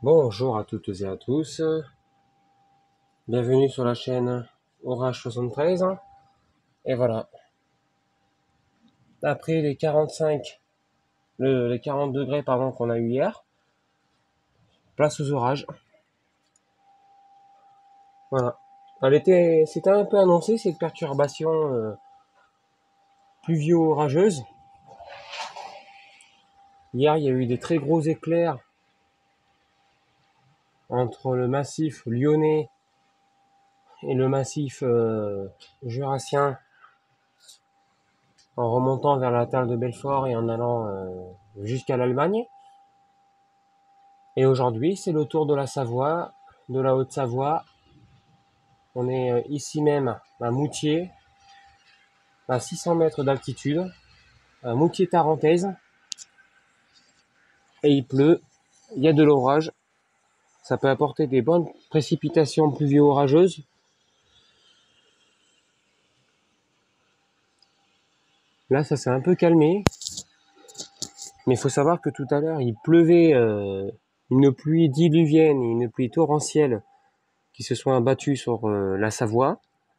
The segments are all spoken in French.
Bonjour à toutes et à tous, bienvenue sur la chaîne Orage 73. Et voilà, après les 40 degrés qu'on a eu hier, place aux orages. Voilà. C'était un peu annoncé cette perturbation pluvio-orageuse. Hier, il y a eu des très gros éclairs entre le massif lyonnais et le massif jurassien, en remontant vers la Talle de Belfort et en allant jusqu'à l'Allemagne. Et aujourd'hui, c'est le tour de la Savoie, de la Haute-Savoie. On est ici même à Moutier, à 600 mètres d'altitude, à Moutier-Tarentaise. Et il pleut, il y a de l'orage. Ça peut apporter des bonnes précipitations pluvio-orageuses. Là, ça s'est un peu calmé. Mais il faut savoir que tout à l'heure, il pleuvait une pluie diluvienne et une pluie torrentielle qui se sont abattues sur la Savoie.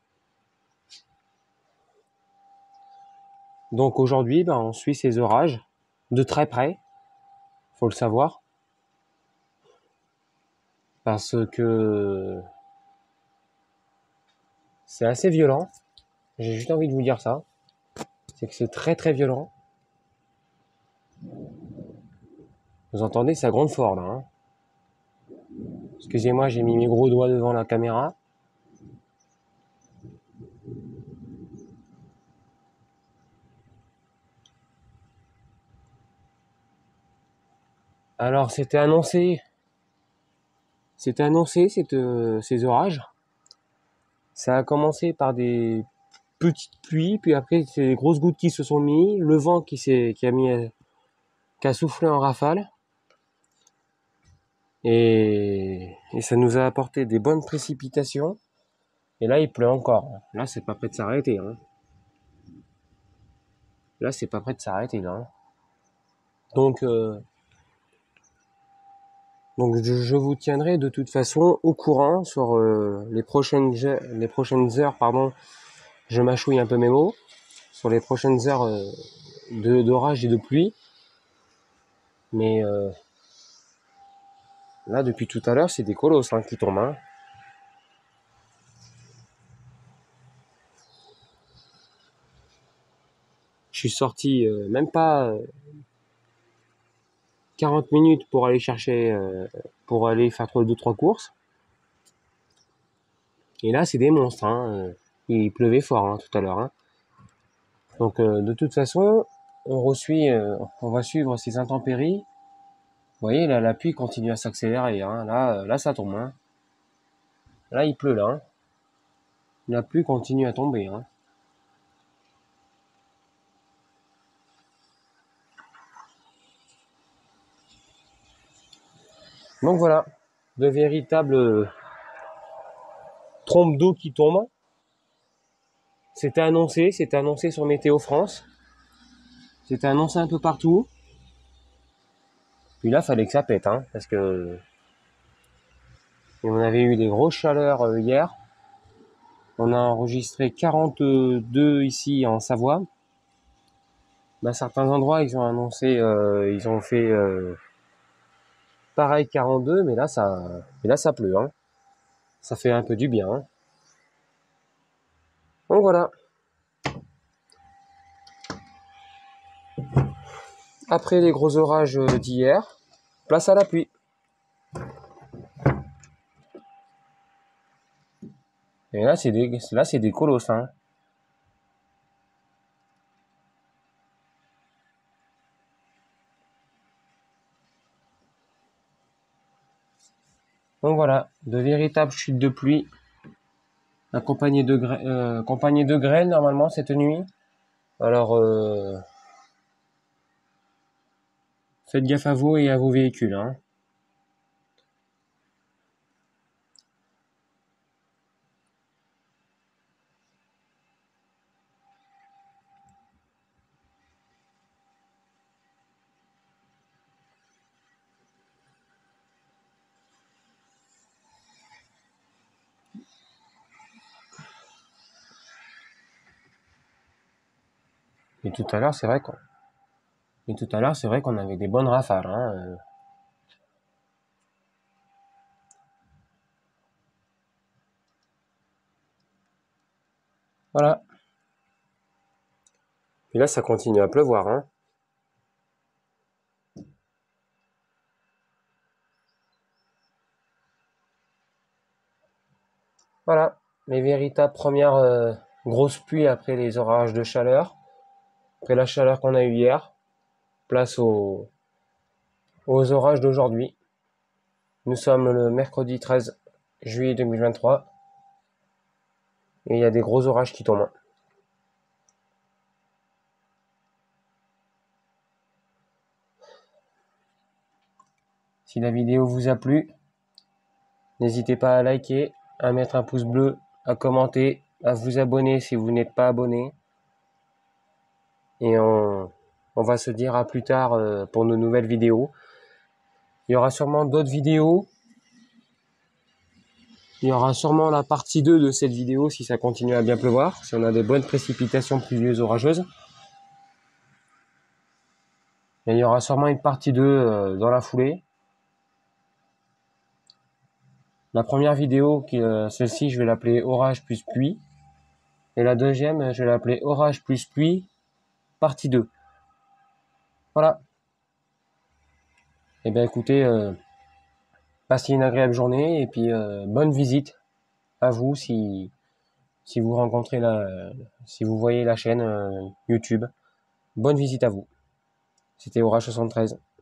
Donc aujourd'hui, on suit ces orages de très près, faut le savoir, parce que c'est assez violent. J'ai juste envie de vous dire ça. C'est que c'est très très violent. Vous entendez, ça gronde fort là. Hein. Excusez-moi, j'ai mis mes gros doigts devant la caméra. Alors c'était annoncé ces orages. Ça a commencé par des petites pluies, puis après c'est des grosses gouttes qui se sont mis, le vent qui a soufflé en rafale, et ça nous a apporté des bonnes précipitations. Et là il pleut encore. Là c'est pas prêt de s'arrêter. Hein. Là c'est pas prêt de s'arrêter là. Hein. Donc je vous tiendrai de toute façon au courant sur les prochaines heures, pardon. Je mâchouille un peu mes mots sur les prochaines heures d'orage et de pluie. Mais là, depuis tout à l'heure, c'est des colosses qui tombent. Hein. Je suis sorti même pas 40 minutes pour aller pour aller faire 2-3 courses. Et là, c'est des monstres. Hein. Il pleuvait fort tout à l'heure. Hein. Donc, de toute façon, on va suivre ces intempéries. Vous voyez, là, la pluie continue à s'accélérer. Hein. Là, ça tombe. Hein. Là, il pleut là. Hein. La pluie continue à tomber. Hein. Donc voilà, de véritables trompes d'eau qui tombent. C'était annoncé sur Météo France. C'était annoncé un peu partout. Puis là, fallait que ça pète, parce que on avait eu des grosses chaleurs hier. On a enregistré 42 ici en Savoie. Certains endroits, ils ont annoncé, ils ont fait pareil 42, mais là ça pleut. Hein. Ça fait un peu du bien. Hein. Donc voilà. Après les gros orages d'hier, place à la pluie. Et là, c'est des colosses. Hein. Donc voilà, de véritables chutes de pluie, accompagnées de grêle normalement cette nuit. Alors, faites gaffe à vous et à vos véhicules. Hein. Et tout à l'heure, c'est vrai qu'on avait des bonnes rafales, hein. Voilà. Et là, ça continue à pleuvoir, hein. Voilà. Les véritables premières grosses pluies après les orages de chaleur. Après la chaleur qu'on a eue hier. Place aux orages d'aujourd'hui. Nous sommes le mercredi 13 juillet 2023. Et il y a des gros orages qui tombent. Si la vidéo vous a plu, n'hésitez pas à liker, à mettre un pouce bleu, à commenter, à vous abonner si vous n'êtes pas abonné. Et on va se dire à plus tard pour nos nouvelles vidéos. Il y aura sûrement d'autres vidéos. Il y aura sûrement la partie 2 de cette vidéo si ça continue à bien pleuvoir, si on a des bonnes précipitations pluvieuses orageuses. Et il y aura sûrement une partie 2 dans la foulée. La première vidéo, celle-ci, je vais l'appeler orage plus pluie. Et la deuxième, je vais l'appeler orage plus pluie, partie 2. Voilà. Et bien écoutez, passez une agréable journée et puis bonne visite à vous si vous rencontrez si vous voyez la chaîne YouTube. Bonne visite à vous. C'était Orage 73.